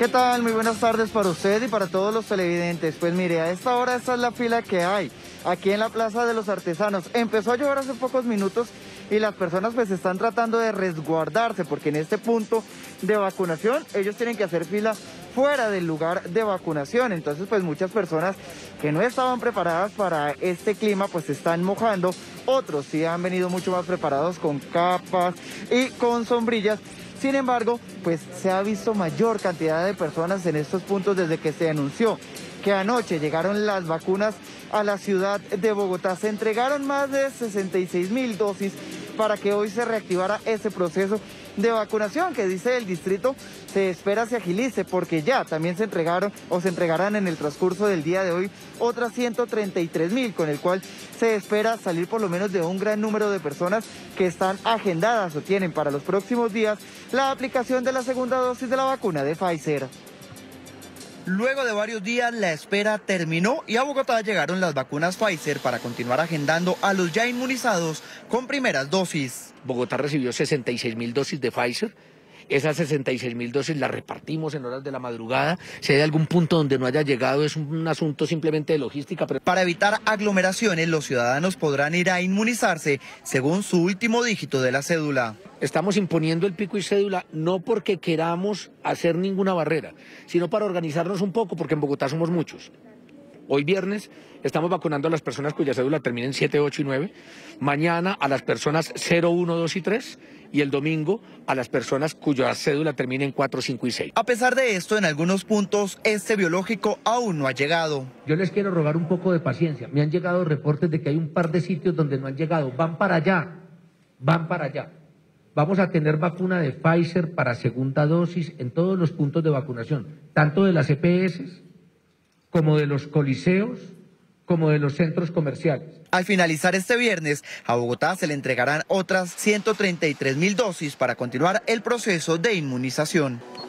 ¿Qué tal? Muy buenas tardes para usted y para todos los televidentes. Pues mire, a esta hora esta es la fila que hay aquí en la Plaza de los Artesanos. Empezó a llover hace pocos minutos y las personas pues están tratando de resguardarse porque en este punto de vacunación ellos tienen que hacer fila fuera del lugar de vacunación. Entonces pues muchas personas que no estaban preparadas para este clima pues se están mojando. Otros sí han venido mucho más preparados con capas y con sombrillas. Sin embargo, pues se ha visto mayor cantidad de personas en estos puntos desde que se anunció que anoche llegaron las vacunas a la ciudad de Bogotá. Se entregaron más de 66.000 dosis para que hoy se reactivara ese proceso de vacunación que dice el distrito se espera se agilice porque ya también se entregaron o se entregarán en el transcurso del día de hoy otras 133.000, con el cual se espera salir por lo menos de un gran número de personas que están agendadas o tienen para los próximos días la aplicación de la segunda dosis de la vacuna de Pfizer. Luego de varios días la espera terminó y a Bogotá llegaron las vacunas Pfizer para continuar agendando a los ya inmunizados con primeras dosis. Bogotá recibió 66.000 dosis de Pfizer. Esas 66.000 dosis las repartimos en horas de la madrugada. Si hay algún punto donde no haya llegado es un asunto simplemente de logística. Para evitar aglomeraciones, los ciudadanos podrán ir a inmunizarse según su último dígito de la cédula. Estamos imponiendo el pico y cédula no porque queramos hacer ninguna barrera, sino para organizarnos un poco porque en Bogotá somos muchos. Hoy viernes estamos vacunando a las personas cuya cédula termina en 7, 8 y 9. Mañana a las personas 0, 1, 2 y 3. Y el domingo a las personas cuya cédula termina en 4, 5 y 6. A pesar de esto, en algunos puntos este biológico aún no ha llegado. Yo les quiero rogar un poco de paciencia. Me han llegado reportes de que hay un par de sitios donde no han llegado. Van para allá. Vamos a tener vacuna de Pfizer para segunda dosis en todos los puntos de vacunación, tanto de las EPS como de los coliseos, como de los centros comerciales. Al finalizar este viernes, a Bogotá se le entregarán otras 133.000 dosis para continuar el proceso de inmunización.